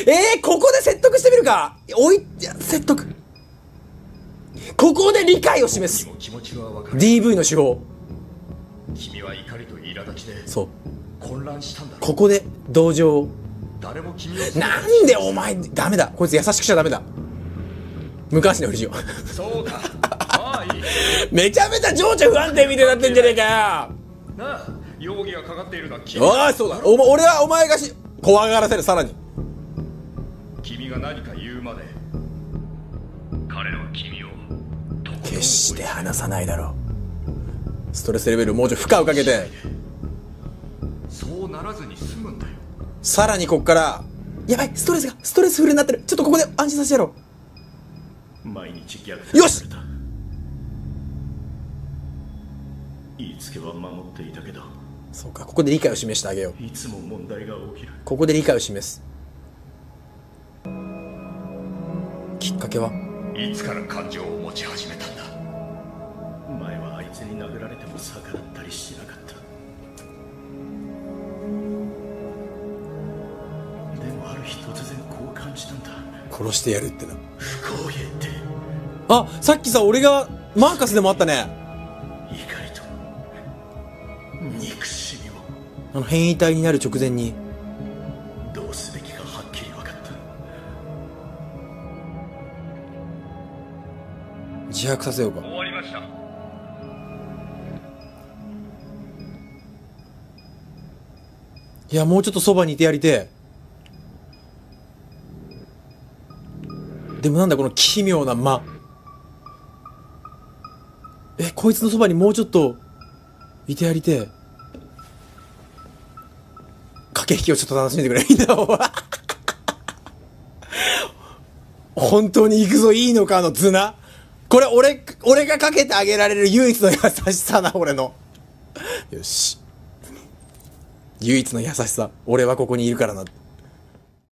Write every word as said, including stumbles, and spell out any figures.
えー、ここで説得してみるか。おい、いや、説得。ここで理解を示す。 気持ちはわかる。 ディーブイ の手法。 君は怒りと苛立ちでそう。 混乱したんだろう。 ここで同情を。 誰も君を。 なんでお前、ダメだ。こいつ優しくしちゃダメだ。無関心のふりしよう。 そうか。まあいい。 めちゃめちゃ情緒不安定みたいになってんじゃねえかよ。 なあ、容疑がかかっているのは君。 おい、そうだ。お、俺はお前がし怖がらせる。さらに君が何か言うまで彼らは君を決して離さないだろう。ストレスレベルもうちょい負荷をかけて、 そうならずに済むんだよ。 さらにこっからやばい、ストレスがストレスフルになってる。ちょっとここで安心させてやろ毎日虐う。よし。 言いつけは守っていたけど、 そうか、ここで理解を示してあげよう。 いつも問題が起きる。 ここで理解を示す。きっかけはいつから感情を持ち始めたんだ。前はあいつに殴られても逆らったりしなかった。でもある日突然こう感じたんだ。 殺してやるってな。 不公平って。 あ、さっきさ、俺がマーカスでもあったね。 怒りと憎しみを。 あの変異体になる直前にどうすべきかはっきり分かった。 自白させようか。 終わりました。 いや、もうちょっとそばにいてやりてえ。でもなんだこの奇妙な間。え、こいつのそばにもうちょっといてやりてえ。駆け引きをちょっと楽しんでくれみんな。本当に行くぞいいのか、あの図な。これ俺俺がかけてあげられる唯一の優しさな、俺の。よし、唯一の優しさ。俺はここにいるからな。